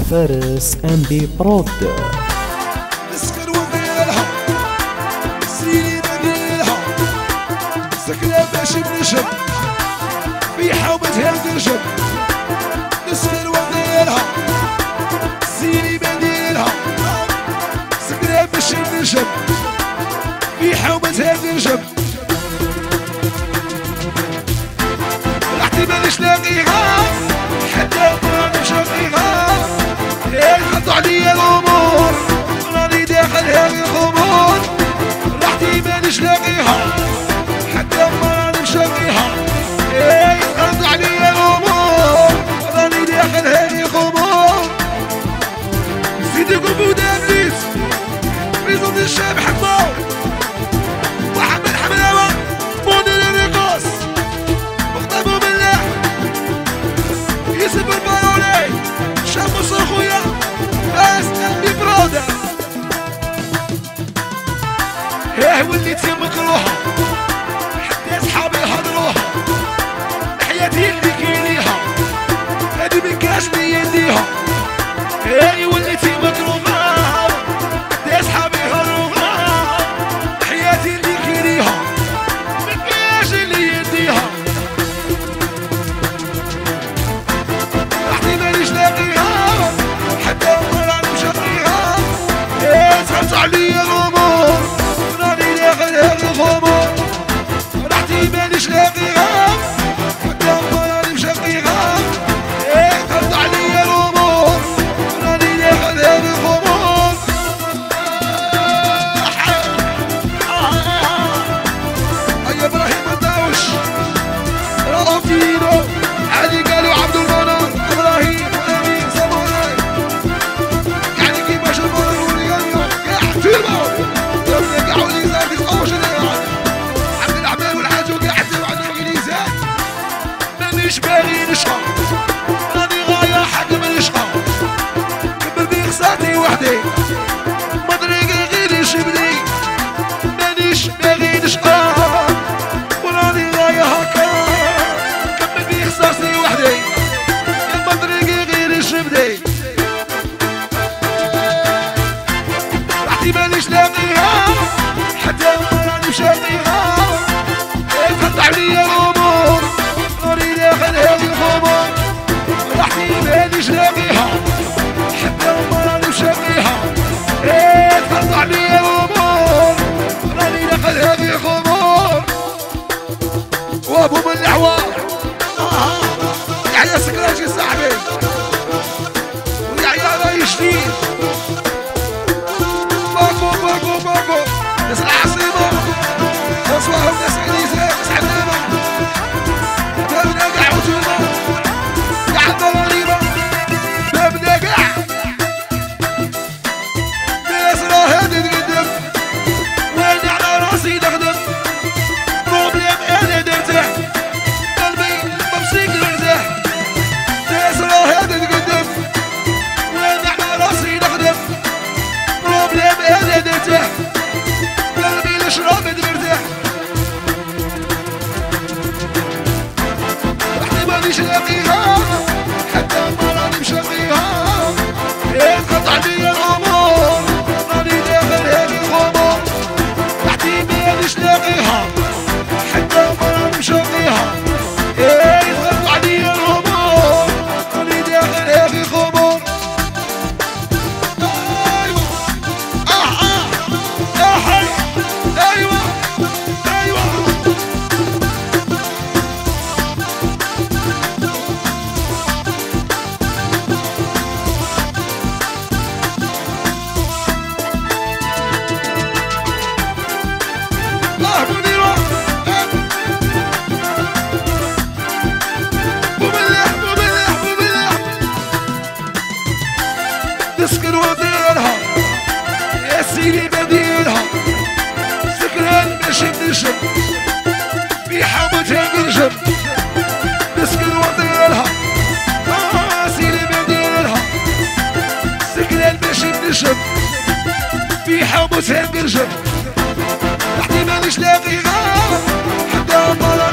فارس ام بي برود. نسكن وديالها سيري بديلها سكنة باش بنشب في حومتها ترجب. نسكن وديالها سيري بديلها سكنة باش بنشب في حومتها ترجب. راحتي مانيش لاقيها حتى ما نشوفيها حطوا عليا الامور راني داخل هذه الخمور. راحتي مانيش لاقيها حتى ما نشوفيها حطوا عليا الامور راني داخل هذه الخمور. سيدكم بودا ابليس في ظل الشاب حمار وحمد حملاوه مدير الرقاص مختبر بالله يسب البارولي شمس اخويا بس قلبي برودة. وليت مكروهة حتى اصحابي هضروها حياتي اللي كيليها هادي مكاش بيديها. وليت مكروهة حتى اصحابي هضروها حياتي اللي كيليها مكاش اللي يديها. راحتي مانيش لاقيها حتى راني مشغيها تخلص عليا الامور راني داخل هاد الخمور. راحتي مانيش لاقيها حتى راني مشغيها تخلص عليا الامور راني داخل هاد الخمور. يا ابراهيم الداوش رافينو علي قالوا عبد المنان ابراهيم وامين ساموراي يعني كيفاش المرور قاعد في الموت قاعوا لي زاد يسقوش عبد الرحمن والحاج وقاعد عندهم انجليزات. مانيش باغي نشقى راني غايه حق من الشقى كمل بي خساتي وحدي مطريقي غير يشبني. مانيش باغي نشقى وراني غايه هكا كمل بي خسارتي وحدي المطريقي غير يشبني. راحتي مانيش لاقيها حتى راني مشاقيها تقطع عليا الامور راني داخل هذه الخمور. راحتي مانيش لاقيها حتى راني مشاقيها تقطع عليا الامور راني داخل هذه الخمور. وابو من الاحوال يحيى سكراجي صاحبي ويحيى راي شديد باكو باكو باكو ناس العاصمة ناس وهم ناس عنيزة ناس حمامة بابنا قاع وتوما قاع ضريبة بابنا قاع ناس راهي تقدم وانا على راسي نخدم بروبليم انا نرتاح قلبي مبسيط نرتاح. ناس راهي تقدم وانا على راسي نخدم بروبليم انا نرتاح قلبي نشرب مرتاح. راحتي مانيش لاقيها حتى ما راني مشاقيها تقطع عليا الامور راني داخل هذه الخمور. راحتي مانيش لاقيها حتى ما راني مشاقيها تقطع عليا الامور راني داخل هذه الخمور. ايوه ايوه مديرة بو بالله تسكن وديرها يا سيدي بديلها سكران ماشي بنشب في حومتها نرجب. تسكن وديرها سيدي بديلها سكران ماشي بنشب في حومتها نرجب. راحتي مانيش لاقيها حتى